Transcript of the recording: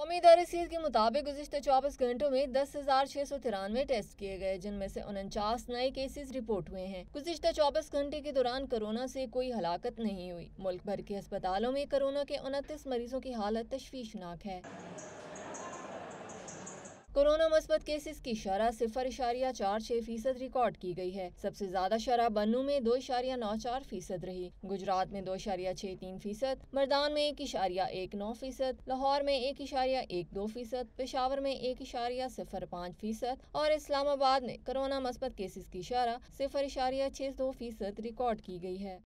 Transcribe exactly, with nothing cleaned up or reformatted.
कौमी दर-ए-रसीद के मुताबिक गुज़िश्ता चौबीस घंटों में दस हजार छह सौ तिरानवे टेस्ट किए गए, जिनमें से उनचास नए केसेस रिपोर्ट हुए हैं। गुज़िश्ता चौबीस घंटे के दौरान कोरोना से कोई हलाकत नहीं हुई। मुल्क भर के अस्पतालों में कोरोना के उनतीस मरीजों की हालत तशवीशनाक है। कोरोना मुस्बत केसेस की शरह सिफर इशारिया चार छह फीसद रिकॉर्ड की गई है। सबसे ज्यादा शरह बन्नू में दो इशारिया नौ चार फीसद रही, गुजरात में दो इशारिया छह तीन फीसद, मरदान में एक इशारिया एक नौ फीसद, लाहौर में एक इशारिया एक दो फीसद, पेशावर में एक इशारिया सिफर पाँच फीसद और इस्लामाबाद में कोरोना मुस्बत केसेस की शरह सिफर इशारिया छह दो फीसद रिकॉर्ड की गई है।